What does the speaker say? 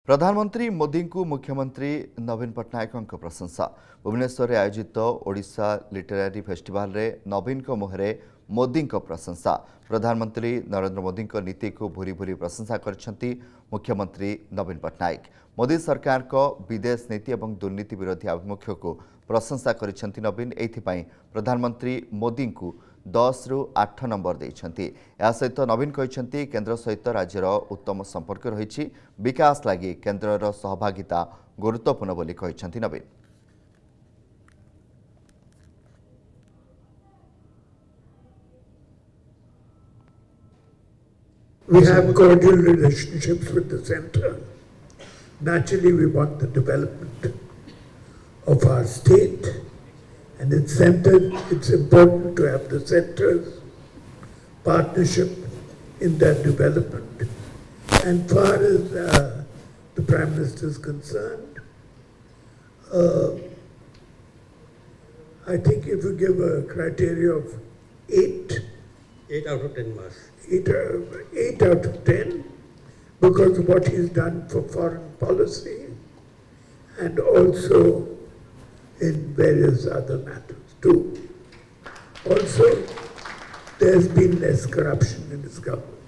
प्रधानमंत्री मोदी को मुख्यमंत्री नवीन पट्टनायक प्रशंसा। भुवनेश्वर आयोजित ओडिशा लिटरेरी फेस्टिवल रे नवीन को मुहरे मोदी को प्रशंसा। प्रधानमंत्री नरेंद्र मोदी को नीति को भूरी भूरी प्रशंसा करछंती मुख्यमंत्री नवीन पट्टनायक। मोदी सरकार को विदेश नीति और दुर्नीति विरोधी आभिमुख्य को प्रशंसा करछंती नवीन। एथिपाई प्रधानमंत्री मोदी को 10 रु 8 नंबर देइछंती। या सहित नवीन कहते केंद्र सहित राज्यर उत्तम संपर्क रही विकास लगी केंद्रर सहभागिता गुरुत्वपूर्ण बोली कहते नवीन। We have cordial relationships with the centre. Naturally, we want the development of our state. And it's centered, it's important to have the centre's partnership in that development. And far as the Prime Minister is concerned, I think if you give a criteria of 8 out of 10 marks. 8 out of 10, because of what he's done for foreign policy and also in various other matters too. Also, there's been less corruption in his government.